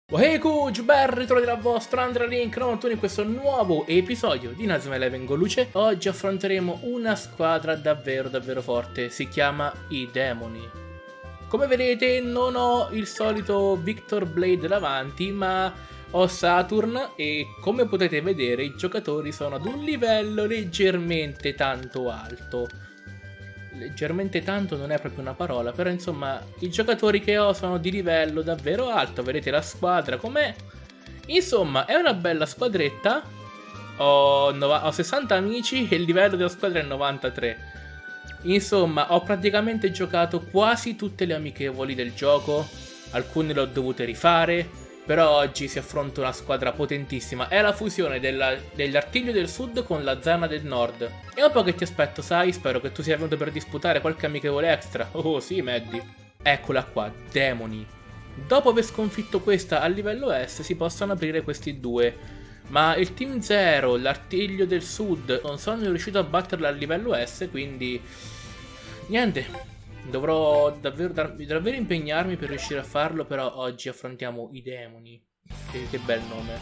Hey Kuj, ben ritrovato dal vostro AndraLink91 in questo nuovo episodio di Inazuma Eleven con Luce. Oggi affronteremo una squadra davvero forte, si chiama i Demoni. Come vedete non ho il solito Victor Blade davanti, ma ho Saturn e come potete vedere i giocatori sono ad un livello leggermente tanto alto. Leggermente tanto non è proprio una parola, però insomma i giocatori che ho sono di livello davvero alto. Vedete la squadra com'è? Insomma è una bella squadretta. Ho 60 amici e il livello della squadra è 93. Insomma ho praticamente giocato quasi tutte le amichevoli del gioco. Alcune le ho dovute rifare, però oggi si affronta una squadra potentissima. È la fusione dell'Artiglio del Sud con la Zana del Nord. E un po' che ti aspetto, sai? Spero che tu sia venuto per disputare qualche amichevole extra. Oh sì, Maddie. Eccola qua, Demoni. Dopo aver sconfitto questa a livello S si possono aprire questi due. Ma il Team Zero, l'Artiglio del Sud, non sono riuscito a batterla a livello S, quindi... niente. Dovrò davvero impegnarmi per riuscire a farlo, però oggi affrontiamo i Demoni. Che bel nome.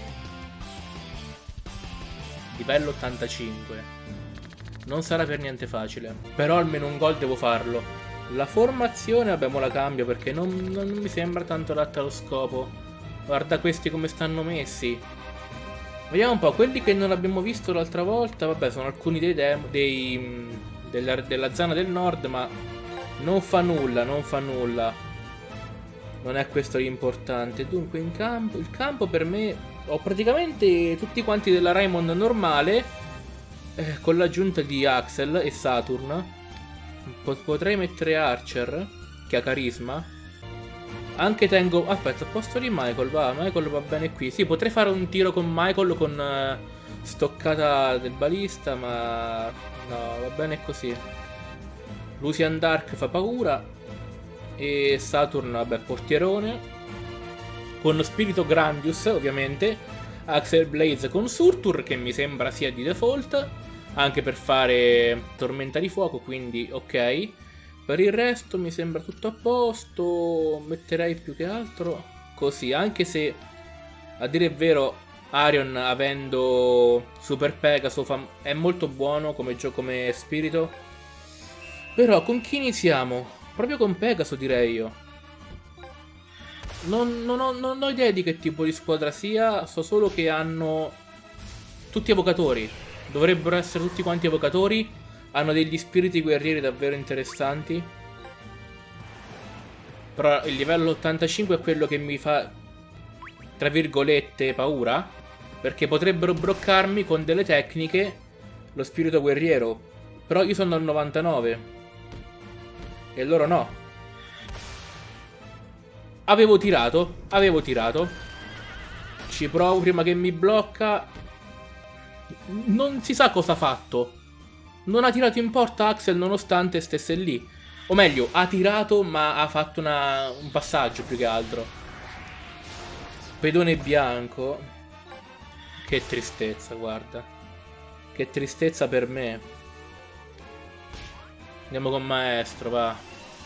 Livello 85. Non sarà per niente facile, però almeno un gol devo farlo. La formazione, vabbè, mo la cambio perché non mi sembra tanto adatta allo scopo. Guarda questi come stanno messi. Vediamo un po', quelli che non abbiamo visto l'altra volta, vabbè, sono alcuni della zona del nord, ma... non fa nulla, non fa nulla. Non è questo l'importante. Dunque in campo, il campo per me ho praticamente tutti quanti della Raimon normale, con l'aggiunta di Axel e Saturn. Potrei mettere Archer, che ha carisma. Anche tengo... aspetta, al posto di Michael va bene qui. Sì, potrei fare un tiro con Michael con stoccata del balista, ma no, va bene così. Lucian Dark fa paura. E Saturn, vabbè, portierone. Con Spirito Grandius, ovviamente. Axel Blaze con Surtur, che mi sembra sia di default. Anche per fare Tormenta di Fuoco, quindi ok. Per il resto mi sembra tutto a posto. Metterei più che altro così. Anche se, a dire il vero, Arion avendo Super Pegaso è molto buono come spirito. Però con chi iniziamo? Proprio con Pegaso direi io. Non ho idea di che tipo di squadra sia. So solo che hanno tutti evocatori. Dovrebbero essere tutti quanti evocatori. Hanno degli spiriti guerrieri davvero interessanti. Però il livello 85 è quello che mi fa, tra virgolette, paura. Perché potrebbero bloccarmi con delle tecniche lo spirito guerriero. Però io sono al 99. E loro no. Avevo tirato. Ci provo prima che mi blocca. Non si sa cosa ha fatto. Non ha tirato in porta Axel nonostante stesse lì. O meglio, ha tirato ma ha fatto un passaggio più che altro. Pedone bianco. Che tristezza, guarda. Che tristezza per me. Andiamo con maestro, va.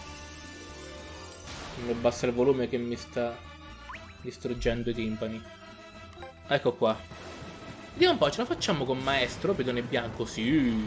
Mi abbassa il volume che mi sta distruggendo i timpani. Ecco qua. Vediamo un po', ce la facciamo con maestro, pedone bianco? Sì.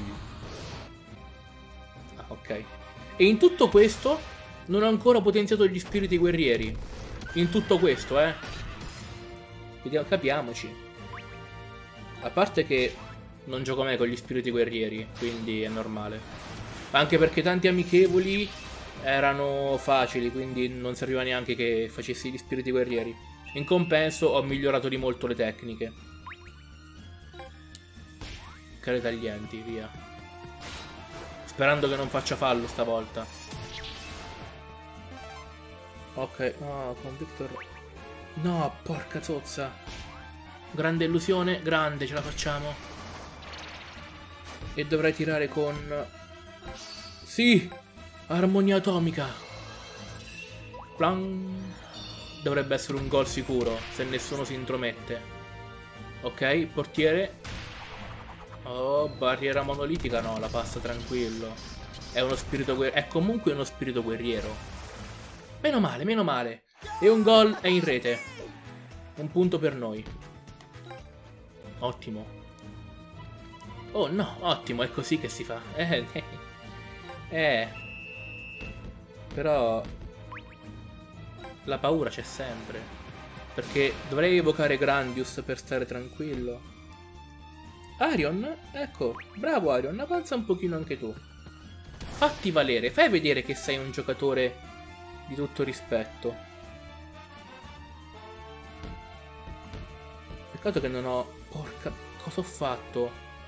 Ah, ok. E in tutto questo non ho ancora potenziato gli spiriti guerrieri. In tutto questo, Vediamo, capiamoci. A parte che non gioco mai con gli spiriti guerrieri, quindi è normale. Anche perché tanti amichevoli erano facili, quindi non serviva neanche che facessi gli spiriti guerrieri. In compenso ho migliorato di molto le tecniche. Care taglienti, via. Sperando che non faccia fallo stavolta. Ok, no, con Victor... no, porca zozza. Grande illusione, grande, ce la facciamo. E dovrei tirare con... sì! Armonia atomica! Plan. Dovrebbe essere un gol sicuro, se nessuno si intromette. Ok, portiere. Oh, barriera monolitica no, la passa tranquillo. È uno spirito guerriero. È comunque uno spirito guerriero. Meno male, meno male. E un gol è in rete. Un punto per noi. Ottimo. Oh no, ottimo, è così che si fa. Però la paura c'è sempre. Perché dovrei evocare Grandius per stare tranquillo. Arion? Ecco, bravo Arion, avanza un pochino anche tu. Fatti valere, fai vedere che sei un giocatore di tutto rispetto. Peccato che non ho... Porca... Cosa ho fatto?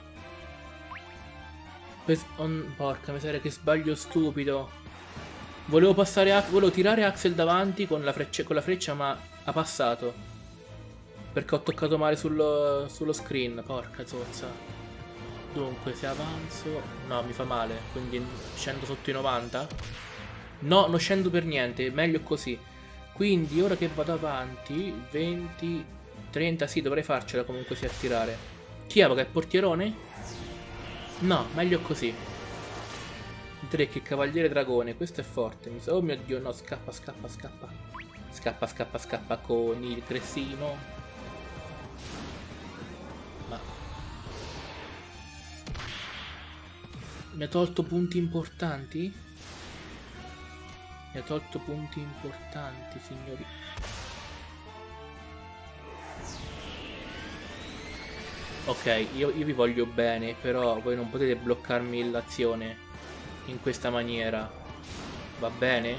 Porca miseria, che sbaglio stupido. Volevo passare... Volevo tirare Axel davanti con la freccia, ma ha passato. Perché ho toccato male sullo screen. Porca zozza. Dunque, se avanzo... No, mi fa male. Quindi scendo sotto i 90. No, non scendo per niente. Meglio così. Quindi, ora che vado avanti... 20... 30, sì, dovrei farcela comunque sia a tirare. Chi evoca? Il portierone? No, meglio così. Drake, il cavaliere dragone. Questo è forte. Oh mio Dio, no, scappa, scappa, scappa. Scappa, scappa, scappa con il gressino. Ma... Mi ha tolto punti importanti? Mi ha tolto punti importanti, signori. Ok, io vi voglio bene, però voi non potete bloccarmi l'azione in questa maniera. Va bene?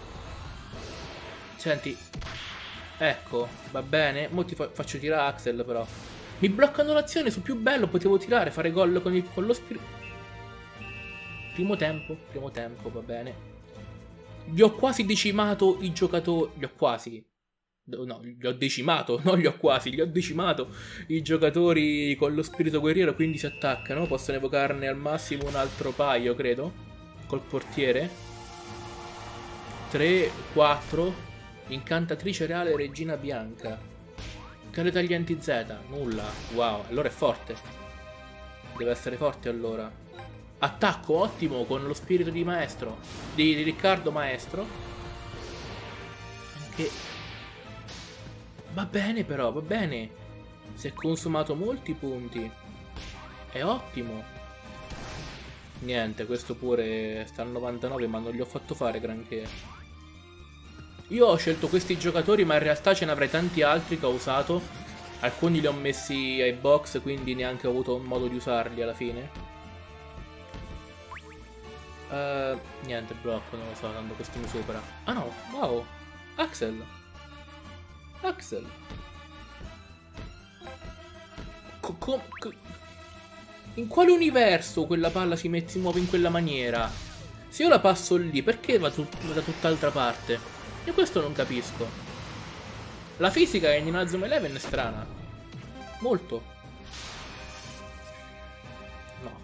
Senti. Ecco, va bene? Mo ti faccio tirare Axel però. Mi bloccano l'azione, su più bello, potevo tirare, fare gol con lo spirito. Primo tempo, va bene. Gli ho quasi decimato i giocatori. Gli ho quasi. No, li ho decimato, non li ho quasi, li ho decimato i giocatori con lo spirito guerriero, quindi si attaccano. Possono evocarne al massimo un altro paio, credo. Col portiere. 3, 4. Incantatrice reale regina bianca. Cale taglienti Z, nulla. Wow, allora è forte. Deve essere forte allora. Attacco, ottimo, con lo spirito di maestro. Di Riccardo maestro. Anche... Va bene però, va bene. Si è consumato molti punti. È ottimo. Niente, questo pure sta al 99, ma non gli ho fatto fare granché. Io ho scelto questi giocatori, ma in realtà ce ne avrei tanti altri che ho usato. Alcuni li ho messi ai box, quindi neanche ho avuto modo di usarli alla fine. Niente, blocco, non lo so, tanto questo mi supera. Ah no, wow, Axel. Axel. In quale universo quella palla si muove in quella maniera? Se io la passo lì, perché va da tutt'altra parte? Io questo non capisco. La fisica in Inazuma Eleven è strana. Molto. No.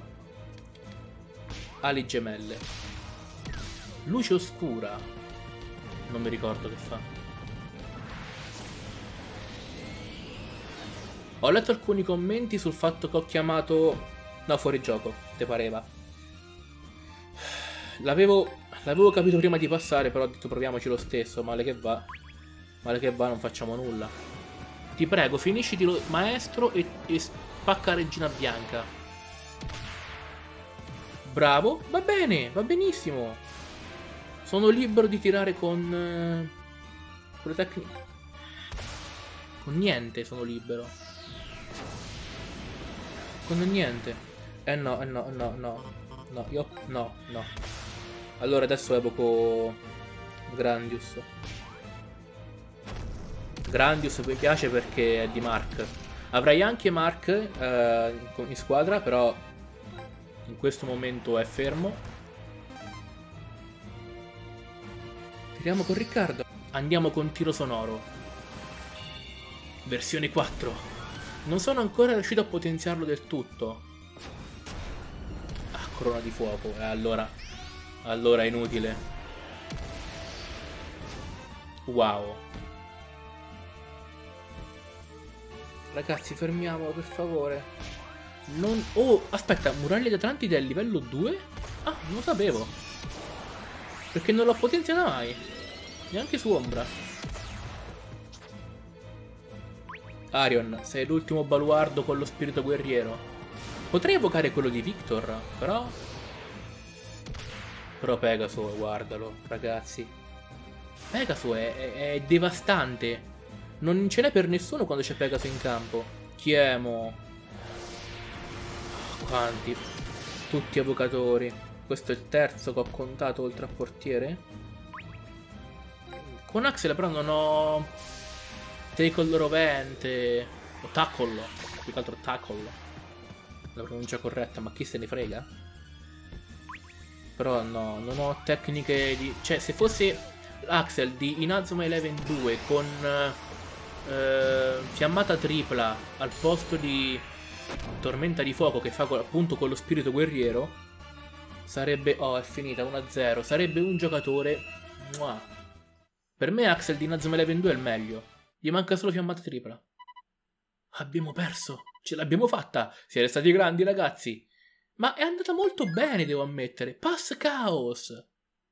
Ali gemelle. Luce oscura. Non mi ricordo che fa. Ho letto alcuni commenti sul fatto che ho chiamato... No, fuori gioco, te pareva. L'avevo capito prima di passare, però ho detto proviamoci lo stesso. Male che va. Male che va, non facciamo nulla. Ti prego, finisciti lo maestro e spacca Regina Bianca. Bravo, va bene, va benissimo. Sono libero di tirare con le tecniche. Con niente sono libero. Con niente. No. No, io... No. Allora adesso evoco Grandius. Grandius mi piace perché è di Mark. Avrei anche Mark in squadra, però in questo momento è fermo. Tiriamo con Riccardo. Andiamo con tiro sonoro. Versione 4. Non sono ancora riuscito a potenziarlo del tutto. Ah, corona di fuoco. Allora è inutile. Wow. Ragazzi, fermiamolo per favore. Non... Oh, aspetta, Muraglia di Atlantide è a livello 2? Ah, non lo sapevo. Perché non l'ho potenziata mai. Neanche su Ombra. Arion, sei l'ultimo baluardo con lo spirito guerriero. Potrei evocare quello di Victor, però... Però Pegaso, guardalo, ragazzi. Pegaso è devastante. Non ce n'è per nessuno quando c'è Pegaso in campo. Chiemo. Quanti? Tutti evocatori. Questo è il terzo che ho contato oltre a portiere. Con Axel però non ho... Tackle rovente. O tackle. Più che altro tackle. La pronuncia corretta, ma chi se ne frega? Però no, non ho tecniche di... Cioè, se fosse Axel di Inazuma Eleven 2 con fiammata tripla al posto di tormenta di fuoco che fa appunto con lo spirito guerriero, sarebbe... Oh, è finita, 1-0. Sarebbe un giocatore... Mua. Per me Axel di Inazuma Eleven 2 è il meglio. Gli manca solo fiammata tripla. Abbiamo perso. Ce l'abbiamo fatta. Siete stati grandi, ragazzi. Ma è andata molto bene, devo ammettere. Pass Chaos.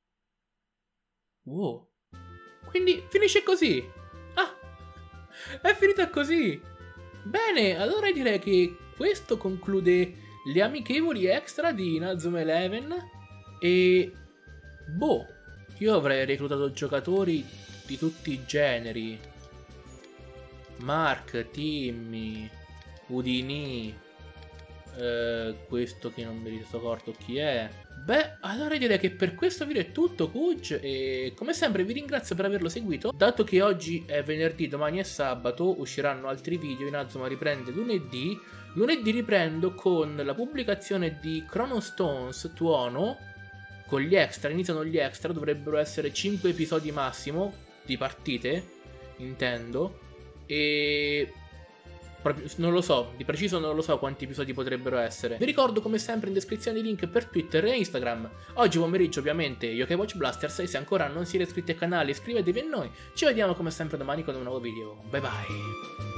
Wow. Quindi finisce così. Ah, è finita così. Bene, allora direi che questo conclude le amichevoli extra di Inazuma Eleven. E... boh, io avrei reclutato giocatori di tutti i generi. Mark, Timmy, Udini, questo che non mi ricordo chi è. Beh, allora direi che per questo video è tutto, Kuj, e come sempre vi ringrazio per averlo seguito. Dato che oggi è venerdì, domani è sabato, usciranno altri video. Inazuma riprende lunedì. Lunedì riprendo con la pubblicazione di Chrono Stones Tuono, con gli extra. Iniziano gli extra, dovrebbero essere 5 episodi massimo di partite, intendo. E non lo so, di preciso non lo so quanti episodi potrebbero essere. Vi ricordo come sempre in descrizione i link per Twitter e Instagram. Oggi pomeriggio ovviamente Yokai Watch Blasters, e se ancora non siete iscritti al canale iscrivetevi a noi. Ci vediamo come sempre domani con un nuovo video. Bye bye.